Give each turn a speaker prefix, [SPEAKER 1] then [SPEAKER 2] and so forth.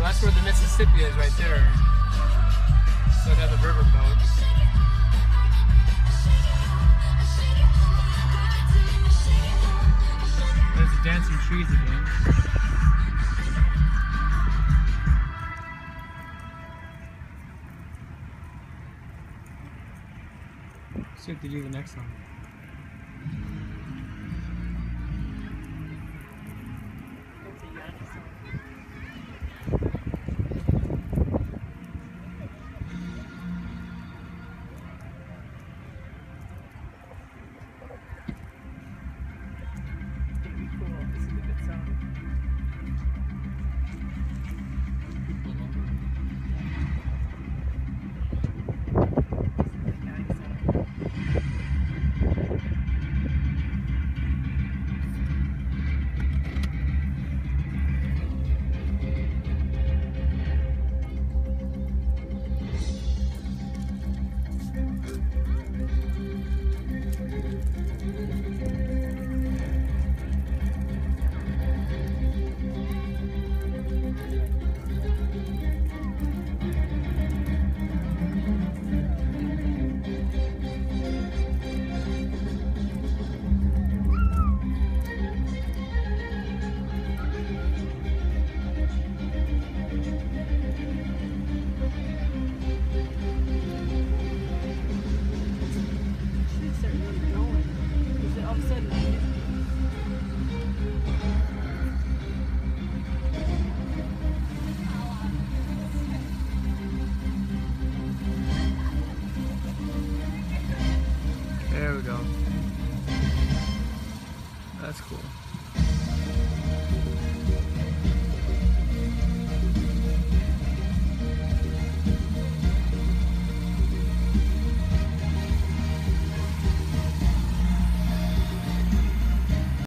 [SPEAKER 1] So that's where the Mississippi is right there. So they have the river boat. There's the dancing trees again. See what they do the next time.